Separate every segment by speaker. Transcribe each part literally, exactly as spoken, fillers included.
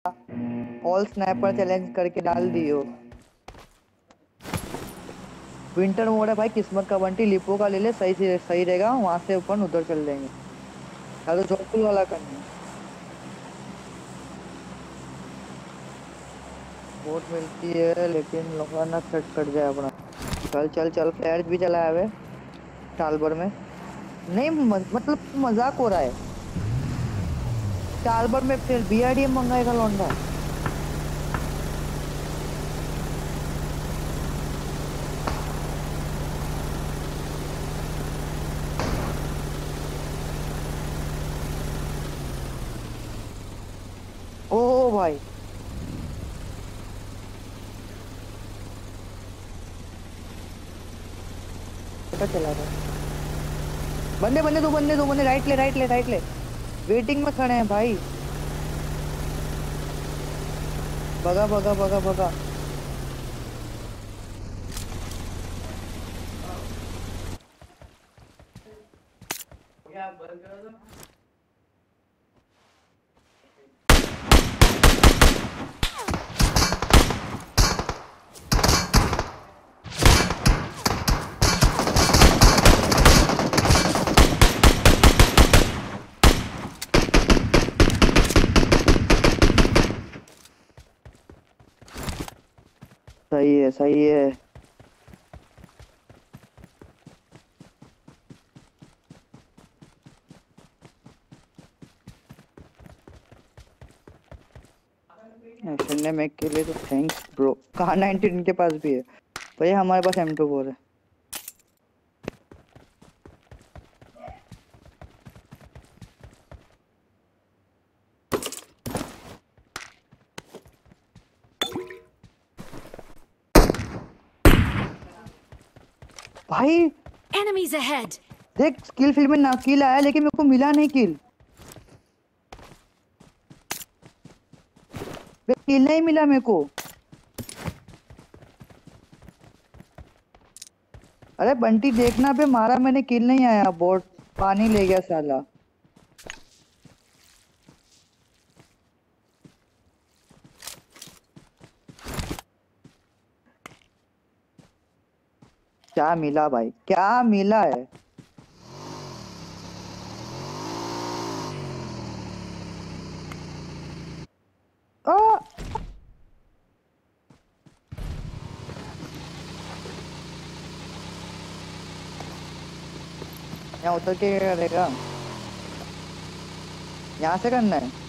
Speaker 1: All snapper challenge करके डाल दियो। विंटर मोड है भाई, किस्मत का बंटी लिपो का ले ले, सही से सही रहेगा, वहां से अपन उधर चल देंगे, या तो जोधपुर वाला करना है। बोट मिलती है लेकिन लोग ना कट कट जाए अपना। चल चल चल, फ्लैश भी चला है वे टालबर में। नहीं म, मतलब मजाक हो रहा है। टालबर में फिर बीआरडीएम मंगाएगा लौंडा। ओ भाई, पता चला रहा है। बंदे बंदे दो बंदे दो बंदे, राइट ले राइट ले राइट ले। वेटिंग में खड़े हैं भाई। भगा भगा भगा भगा। सही है सही है। एक्शन ने मेक के लिए तो थैंक्स ब्रो। कहा नाइनटीन के पास भी है भाई, हमारे पास एम टू फोर है। भाई
Speaker 2: Enemies ahead!
Speaker 1: देख, स्किल फील्ड में ना किल आया लेकिन मेरे को मिला नहीं किल। किल नहीं मिला मेरे को। अरे बंटी देखना पे मारा मैंने, किल नहीं आया, बोट पानी ले गया साला। क्या मिला भाई, क्या मिला है। आ! यहाँ उतर के क्या करेगा, यहाँ से करना है।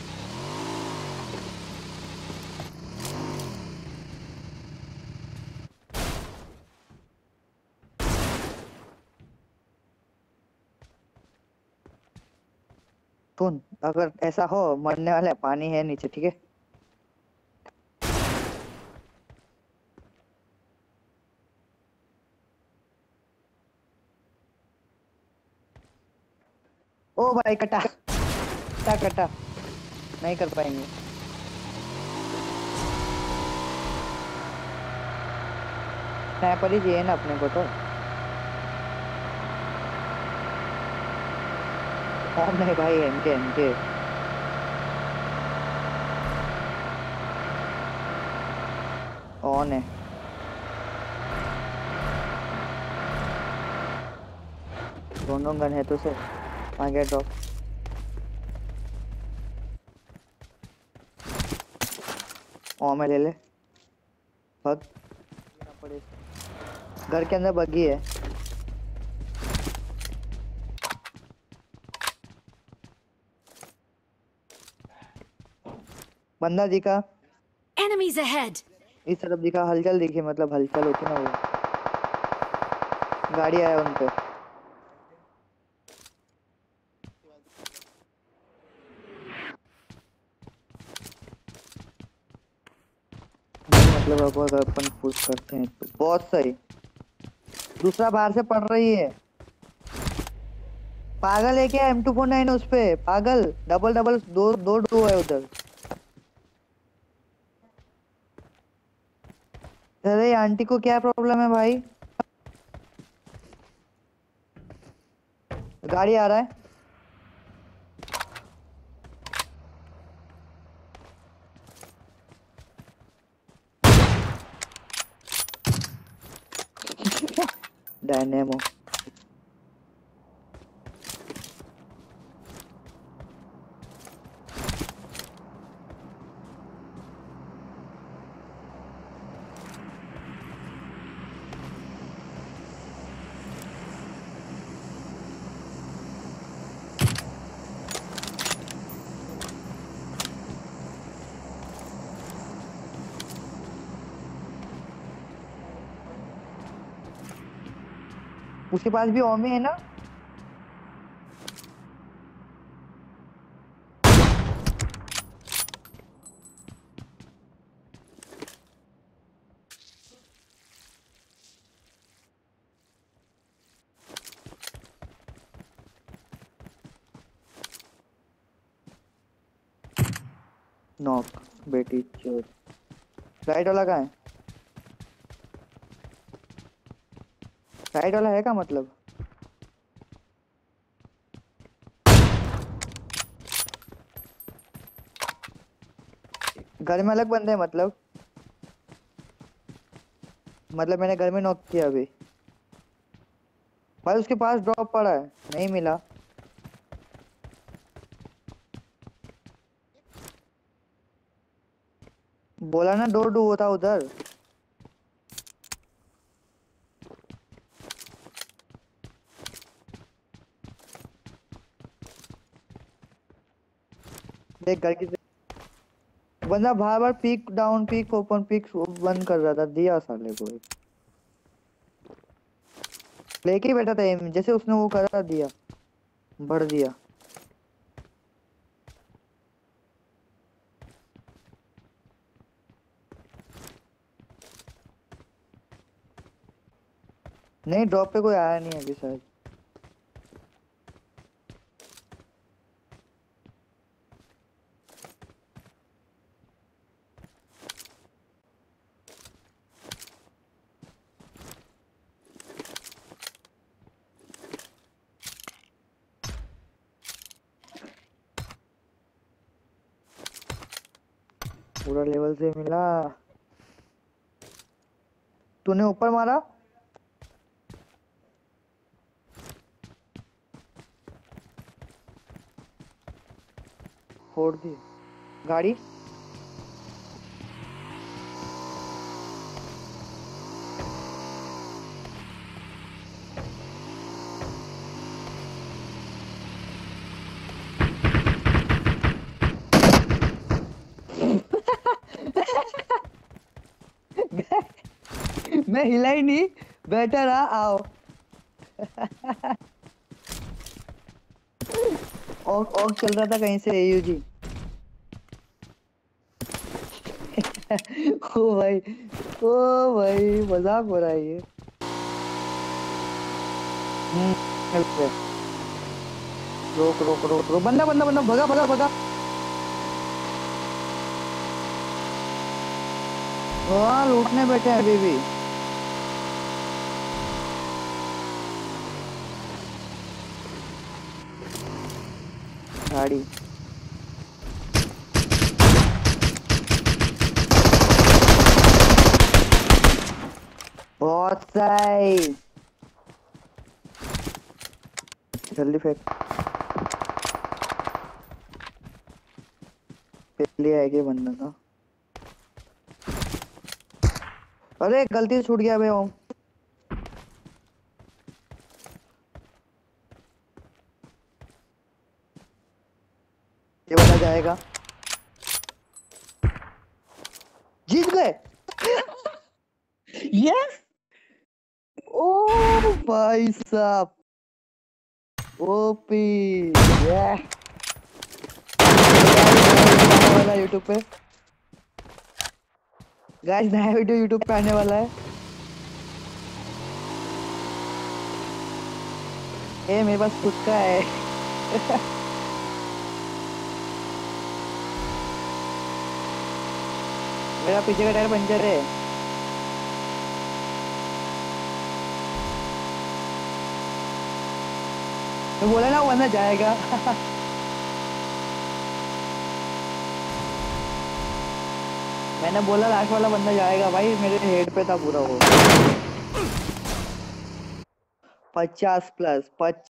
Speaker 1: सुन, अगर ऐसा हो मरने वाला है, पानी है नीचे, ठीक है। ओ भाई कटा कटा कटा, नहीं कर पाएंगे। स्नैपर ही चाहिए ना अपने को तो। कौन नहीं भाई, एमके एमके। ऑन है। दोनों गन है तो से आगे ड्रॉप। ओ में ले ले, भाग ना पड़े। घर के अंदर बग्गी है। बंदा दिखा
Speaker 2: Enemies ahead!
Speaker 1: इस तरफ, दिखा हलचल दिखी, मतलब हलचल होती ना वो। गाड़ी आया उन पे। मतलब अब अगर अपन पुश करते हैं तो बहुत सही। दूसरा बाहर से पड़ रही है। पागल है क्या, एम टू फोर नाइन उस पे पागल। डबल डबल दो दो डो है उधर। अरे आंटी को क्या प्रॉब्लम है भाई। गाड़ी आ रहा है। डायनेमो। उसके पास भी ओमे है ना। नॉक बेटी चोर। राइट वाला कहाँ है? राइट वाला है का मतलब? घर में अलग बंदे हैं मतलब? मतलब मैंने घर में नॉक किया अभी। भाई उसके पास ड्रॉप पड़ा है, नहीं मिला। बोला ना डोर डू होता उधर। देख घर की बंदा बार बार peek down peek open peek बंद कर रहा था। दिया साले को एक। लेके ही बैठा था एम, जैसे उसने वो करा दिया, भर दिया। नहीं ड्रॉप पे कोई आया नहीं अभी शायद। पूरा लेवल से मिला। तूने ऊपर मारा? फोड़ दी गाड़ी। मैं हिला ही नहीं, बैठा रहा। आओ। ऑक ऑक चल रहा था कहीं से एयूजी। ओ भाई, ओ भाई मजाक हो रहा है ये। हम्म, हेल्प है। रोक रोक रोक रोक, बंदा बंदा बंदा, भगा भगा भगा। हाँ लूटने बैठे हैं अभी भी। गाड़ी बहुत सही। जल्दी फेंक। पहले आएगी बंदा था। अरे गलती से छूट गया बे ओम। ये वाला जाएगा। जीत गए। यस। ओ भाई साहब, ओपी। ये वाला यूट्यूब पे, गाइस नया वीडियो यूट्यूब पे आने वाला है। ये मेरे पास खुद का है। मेरा पीछे का टायर पंचर है। तो बोला ना वो बंदा जाएगा। मैंने बोला लास्ट वाला बंदा जाएगा भाई, मेरे हेड पे था पूरा वो। पचास प्लस